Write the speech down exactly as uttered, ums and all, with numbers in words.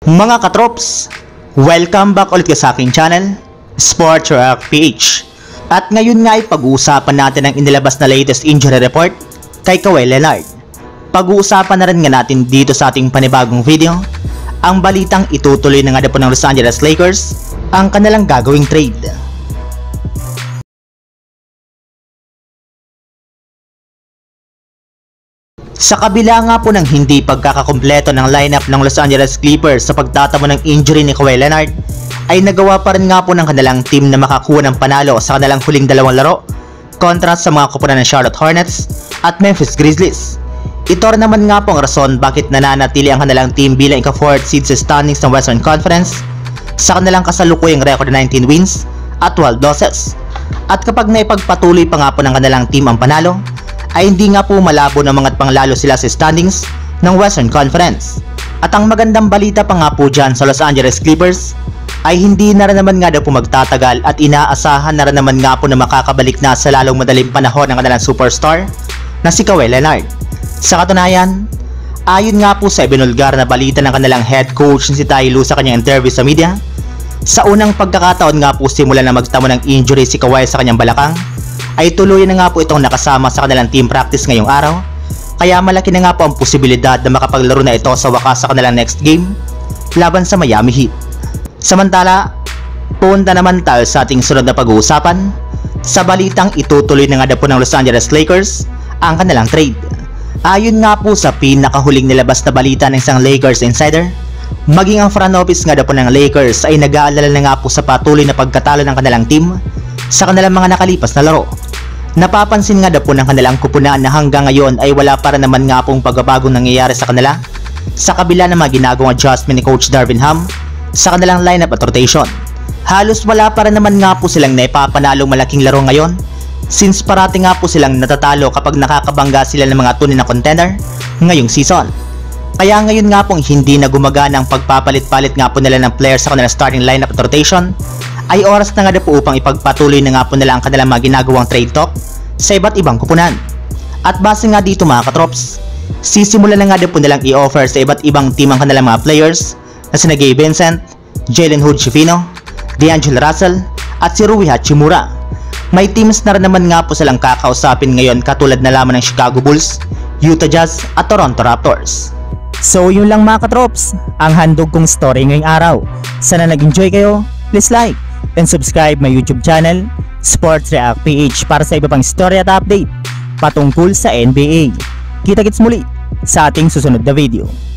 Mga katrops, welcome back ulit sa aking channel, Sports React P H. At ngayon nga ay pag-uusapan natin ang inilabas na latest injury report kay Kawhi Leonard. Pag-uusapan na rin nga natin dito sa ating panibagong video ang balitang itutuloy na nga na po ng Los Angeles Lakers ang kanilang gagawing trade. Sa kabila nga po ng hindi pagkakakumpleto ng lineup ng Los Angeles Clippers sa pagtatamo ng injury ni Kawhi Leonard, ay nagawa pa rin nga po ng kanilang team na makakuha ng panalo sa kanilang huling dalawang laro kontra sa mga koponan ng Charlotte Hornets at Memphis Grizzlies. Ito rin naman nga po ang rason bakit nananatili ang kanilang team bilang ika-fourth seed sa standings ng Western Conference sa kanilang kasalukuyang record na nineteen wins at twelve losses. At kapag naipagpatuloy pa nga po ng kanilang team ang panalo, ay hindi nga po malabo na mga panglalo sila sa standings ng Western Conference. At ang magandang balita pa nga po dyan sa Los Angeles Clippers ay hindi na rin naman nga daw po magtatagal at inaasahan na rin naman nga po na makakabalik na sa lalong madaling panahon ng kanilang superstar na si Kawhi Leonard. Sa katunayan, ayon nga po sa ibinulgar na balita ng kanilang head coach si Ty Lue sa kanyang interview sa media, sa unang pagkakataon nga po simula na magtamo ng injury si Kawhi sa kanyang balakang, ay tuloy na nga po itong nakasama sa kanilang team practice ngayong araw, kaya malaki na nga po ang posibilidad na makapaglaro na ito sa wakas sa kanilang next game laban sa Miami Heat. Samantala, punta naman tayo sa ating sunod na pag-uusapan sa balitang itutuloy na nga po ng Los Angeles Lakers ang kanilang trade. Ayon nga po sa pinakahuling nilabas na balita ng isang Lakers insider, maging ang front office nga po ng Lakers ay nag-aalala na nga po sa patuloy na pagkatalo ng kanilang team sa kanilang mga nakalipas na laro. Napapansin nga daw po ng kanilang kupunan na hanggang ngayon ay wala para naman nga pong pagbabagong nangyayari sa kanila sa kabila ng mga ginagawang adjustment ni Coach Darvin Ham sa kanilang lineup at rotation. Halos wala para naman nga po silang naipapanalong malaking laro ngayon since parati nga po silang natatalo kapag nakakabangga sila ng mga tunay na contender ngayong season. Kaya ngayon nga pong hindi na gumagana ang pagpapalit-palit nga po nila ng players sa kanilang starting lineup at rotation, ay oras na nga po upang ipagpatuloy na nga po nila ang kanilang mga ginagawang trade talk sa iba't ibang kupunan. At base nga dito mga katrops, sisimula na nga po nilang i-offer sa iba't ibang team ang kanilang mga players na sina Gabe Vincent, Jalen Hood-Schifino, D'Angelo Russell at si Rui Hachimura. May teams na rin naman nga po silang kakausapin ngayon katulad na lamang ng Chicago Bulls, Utah Jazz at Toronto Raptors. So yun lang mga katrops, ang handog kong story ngayong araw. Sana nag-enjoy kayo, please like and subscribe my YouTube channel, Sports React P H, para sa iba pang story at update patungkol sa N B A. Kita-kits muli sa ating susunod na video.